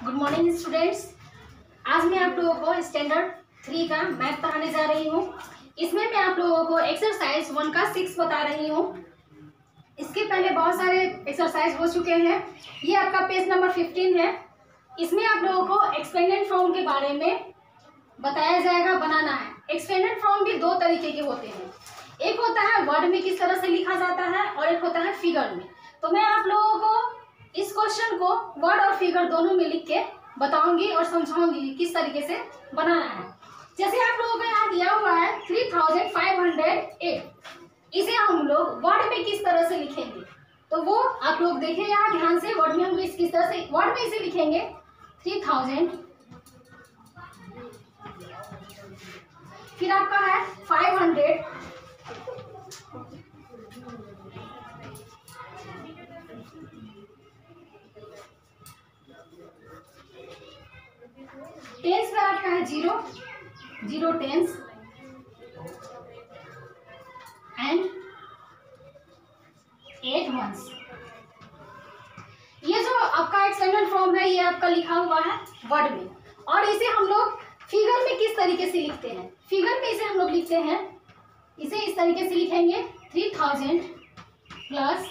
Good morning students. आज मैं आप लोगों को स्टैंडर्ड 3 का मैथ पढ़ाने जा रही हूँ। इसमें मैं आप लोगों को एक्सरसाइज 1 का 6 बता रही हूँ। इसके पहले बहुत सारे एक्सरसाइज हो चुके हैं। ये आपका पेज नंबर 15 है। इसमें आप लोगों को एक्सपेंडेड फॉर्म के बारे में बताया जाएगा, बनाना है। एक्सपेंडेड फॉर्म भी दो तरीके के होते हैं। एक होता है वर्ड में किस तरह से लिखा जाता है और एक होता है फिगर में। तो मैं आप लोगों को इस क्वेश्चन को वर्ड और फिगर दोनों में लिख के बताऊंगी और समझाऊंगी किस तरीके से बनाना है। जैसे आप लोगों को यहाँ दिया हुआ है 3508, इसे हम लोग वर्ड में किस तरह से लिखेंगे तो वो आप लोग देखें यहाँ ध्यान से। वर्ड में हम किस तरह से वर्ड में इसे लिखेंगे 3000, फिर आपका है 500, टेंस में आपका है 0 टेंस एंड 8 वंस। ये जो आपका एक्सटेंडेड फॉर्म है ये आपका लिखा हुआ है वर्ड में। और इसे हम लोग फिगर में किस तरीके से लिखते हैं, फिगर में इसे हम लोग लिखते हैं, इसे इस तरीके से लिखेंगे 3000 plus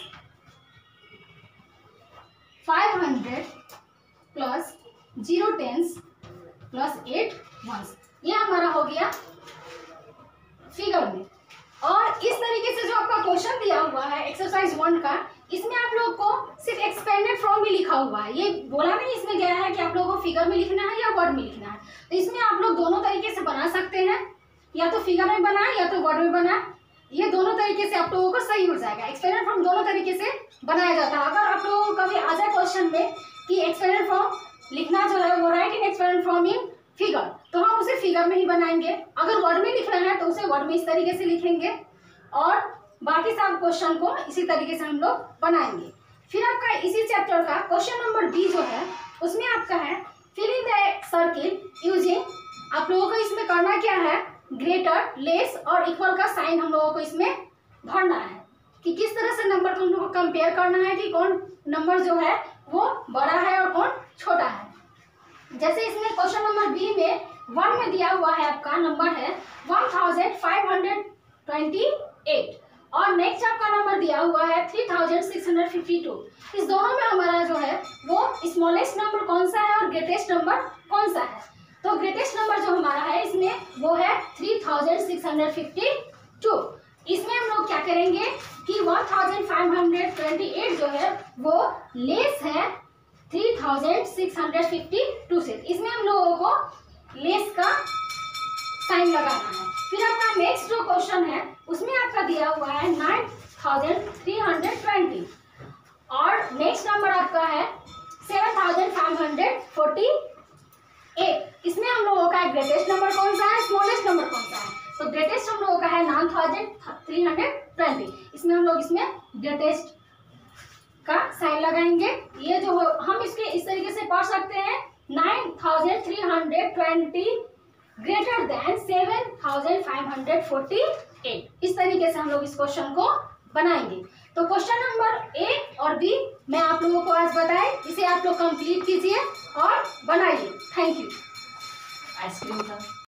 500 plus 0 tens plus 8 ones. ये हमारा हो गया फिगर में। और इस तरीके से जो आपका क्वेश्चन दिया हुआ है एक्सरसाइज 1 का, इसमें आप लोग को सिर्फ एक्सपेंडेड फॉर्म भी लिखा हुआ है। ये बोला नहीं इसमें गया है कि आप लोगों को फिगर में लिखना है या वर्ड में लिखना है। तो इसमें आप लोग दोनों तरीके से बना सकते हैं, या तो फिगर में बनाए या तो वर्ड में बनाए। ये दोनों तरीके से आप लोगों को सही हो जाएगा। एक्सपेंडेड फॉर्म दोनों तरीके से बनाया जाता है। अगर आप लोगों को कभी आ जाए क्वेश्चन में कि एक्सपेंडेड फॉर्म लिखना जो है वो write in expanded form in figure, तो हम उसे फिगर में ही बनाएंगे। अगर वर्ड में लिखना है तो उसे वर्ड में इस तरीके से लिखेंगे और बाकी सब क्वेश्चन को इसी तरीके से हम लोग बनाएंगे। फिर आपका इसी चैप्टर का क्वेश्चन नंबर बी जो है उसमें आपका है fill in the circle using. आप लोगों को इसमें करना क्या है, ग्रेटर, लेस और इक्वल का साइन हम लोगों को इसमें भरना है कि किस तरह से नंबर को हम लोग को कंपेयर करना है कि कौन नंबर जो है वो बड़ा है और कौन छोटा है। जैसे इसमें क्वेश्चन नंबर बी में 1 में दिया हुआ है आपका नंबर है 1528 और नेक्स्ट आपका नंबर दिया हुआ है 3652। इस दोनों में हमारा जो है वो स्मॉलेस्ट नंबर कौन सा है और ग्रेटेस्ट नंबर कौन सा है। तो ग्रेटेस्ट नंबर जो हमारा है इसमें वो है 3652। इसमें हम लोग क्या करेंगे कि 1528 जो है वो लेस है 3652 से। इसमें हम लोगों को लेस का साइन लगाना है। फिर आपका नेक्स्ट जो क्वेश्चन है उसमें आपका दिया हुआ है 9320 और नेक्स्ट नंबर आपका है 7548। इसमें हम लोगों का ग्रेटेस्ट नंबर कौन सा है, स्मॉलेस्ट नंबर कौन सा है। तो ग्रेटेस्ट हम लोगों का है 9320। इसमें हम लोग इसमें ग्रेटेस्ट का साइन लगाएंगे। ये जो हम इसके इस तरीके से पढ़ सकते हैं 9320 ग्रेटर देन 7548। इस तरीके से हम लोग इस क्वेश्चन को बनाएंगे। तो क्वेश्चन नंबर ए और बी मैं आप लोगों को आज बताए, इसे आप लोग कंप्लीट कीजिए और बनाइए। Thank you. आइसक्रीम का